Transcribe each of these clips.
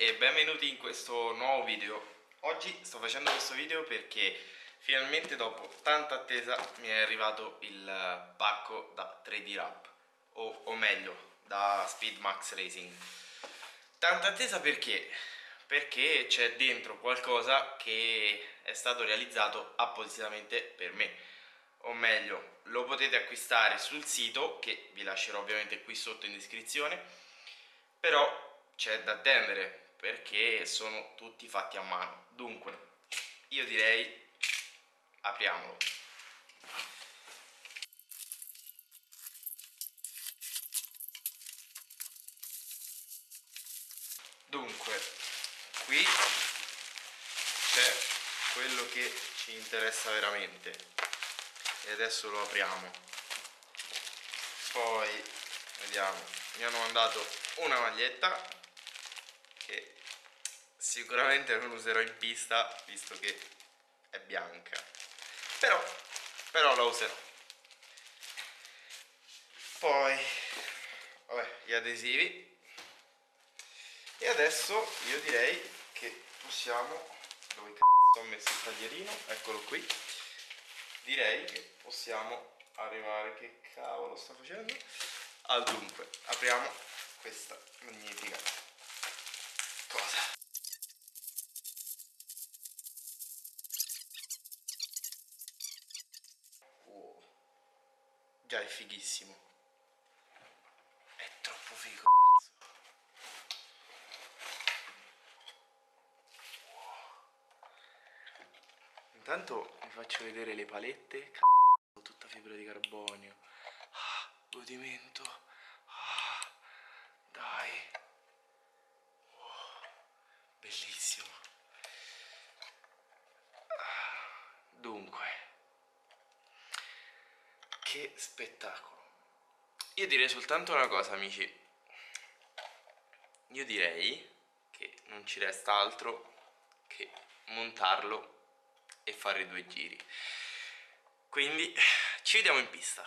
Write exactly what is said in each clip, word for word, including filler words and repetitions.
e benvenuti in questo nuovo video. Oggi sto facendo questo video perché finalmente dopo tanta attesa mi è arrivato il pacco da tre D Wrap, o, o meglio da Speedmax Racing. Tanta attesa perché? Perché c'è dentro qualcosa che è stato realizzato appositamente per me, o meglio lo potete acquistare sul sito che vi lascerò ovviamente qui sotto in descrizione, però c'è da attendere perché sono tutti fatti a mano. Dunque io direi apriamolo. Dunque qui c'è quello che ci interessa veramente e adesso lo apriamo. Poi vediamo, mi hanno mandato una maglietta che sicuramente non userò in pista visto che è bianca, però, però la userò. Poi vabbè, gli adesivi, e adesso io direi che possiamo, dove cazzo ho messo il taglierino, eccolo qui, direi che possiamo arrivare, che cavolo sto facendo? Al dunque, apriamo questa magnifica cosa. Wow. Già è fighissimo, è troppo figo, cazzo. Intanto vi faccio vedere le palette, cazzo, tutta fibra di carbonio. Ah, godimento. Ah, dai. Oh, bellissimo. Ah, dunque, che spettacolo. Io direi soltanto una cosa, amici. Io direi che non ci resta altro che montarlo e fare due giri. Quindi ci vediamo in pista.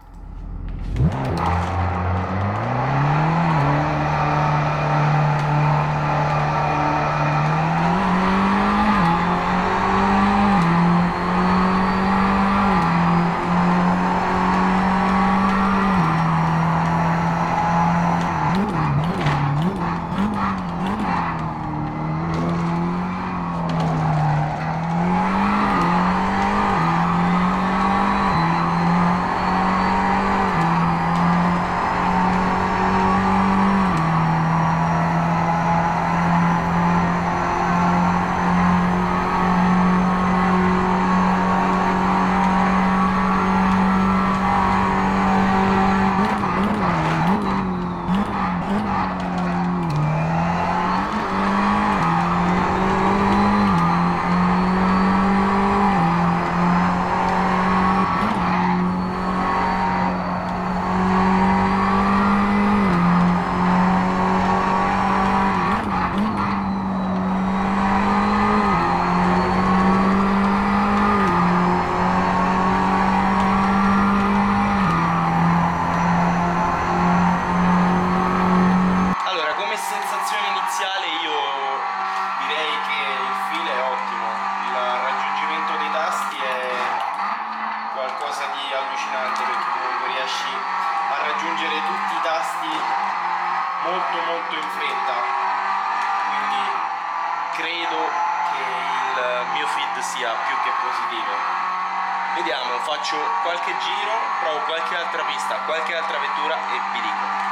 Tutti i tasti molto molto in fretta, quindi credo che il mio feed sia più che positivo. Vediamo, faccio qualche giro, provo qualche altra pista, qualche altra vettura e vi dico.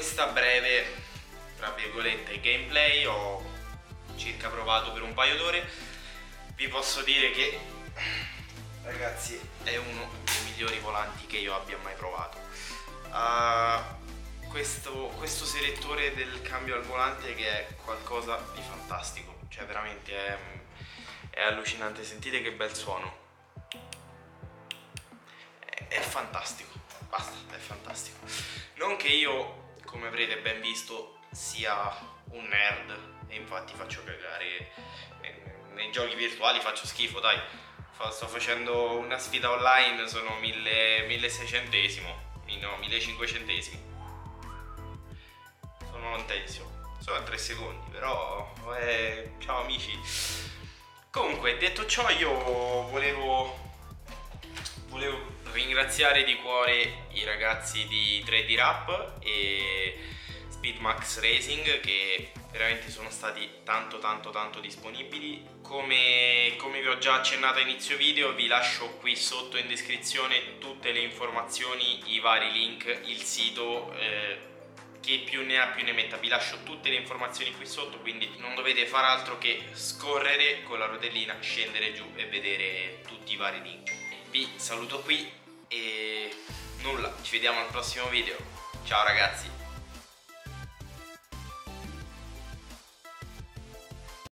questa breve, tra virgolette, gameplay, ho circa provato per un paio d'ore, vi posso dire che, ragazzi, è uno dei migliori volanti che io abbia mai provato. Uh, questo, questo selettore del cambio al volante che è qualcosa di fantastico, cioè veramente è, è allucinante, sentite che bel suono, è, è fantastico, basta, è fantastico. Non che io, come avrete ben visto, sia un nerd, e infatti faccio cagare nei, nei giochi virtuali, faccio schifo, dai. Sto facendo una sfida online, sono milleseicentesimo, no, millecinquecentesimo. Sono lontesimo, sono a tre secondi, però eh, ciao amici. Comunque, detto ciò, io volevo volevo ringraziare di cuore i ragazzi di tre D Rap e Speedmax Racing, che veramente sono stati tanto tanto tanto disponibili. Come, come vi ho già accennato a inizio video, vi lascio qui sotto in descrizione tutte le informazioni, i vari link, il sito, eh, che più ne ha più ne metta. Vi lascio tutte le informazioni qui sotto, quindi non dovete fare altro che scorrere con la rotellina, scendere giù e vedere tutti i vari link. Vi saluto qui e nulla, ci vediamo al prossimo video. Ciao ragazzi.